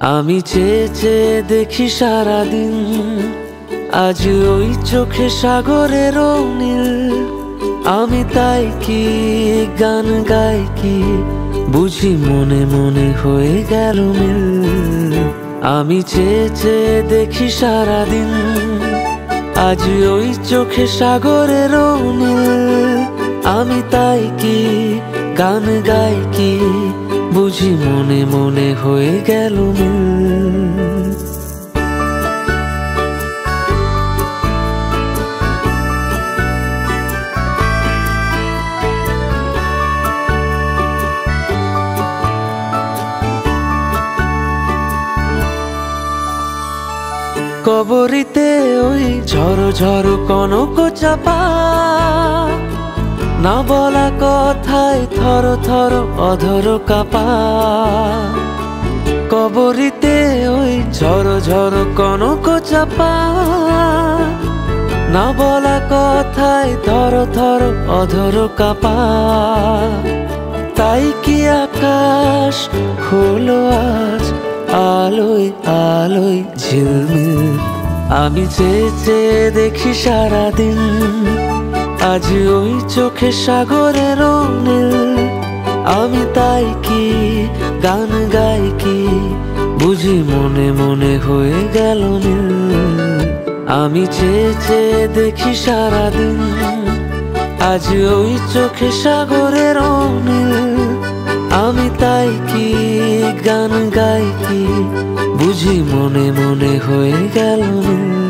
আমি চেয়ে চেয়ে দেখি সারাদিন, আজ ওই চোখে সাগরের নীল। আমি তাই কি গান গাই কি, বুঝি মনে মনে হয়ে গেল মিল। আমি চেয়ে চেয়ে দেখি সারাদিন, আজ ওই চোখে সাগরের নীল। আমি তাই কি গান গাই কি, বুঝি মনে মনে হয়ে গেল মিল। কবরিতে ওই ঝড়ো ঝড়ো কনক চাপা, না বলা কথায় থর থর অধর কাপা। কবরিতে ওই ঝড়ো ঝড়ো কনক চাপা, না বলা কথায় থর থর অধর কাপা। তাই কি আকাশ হলো আজ আলোয় আলোয় ঝিলমিল। আমি চেয়ে চেয়ে দেখি সারাদিন, আজ ওই চোখে সাগরের নীল। আমি তাই কি গান গাই কি, বুঝি মনে মনে হয়ে গেল মিল। আমি চেয়ে চেয়ে দেখি সারাদিন, আজ ওই চোখে সাগরের নীল। আমি তাই কি গান গাই কি, বুঝি মনে মনে হয়ে গেল মিল।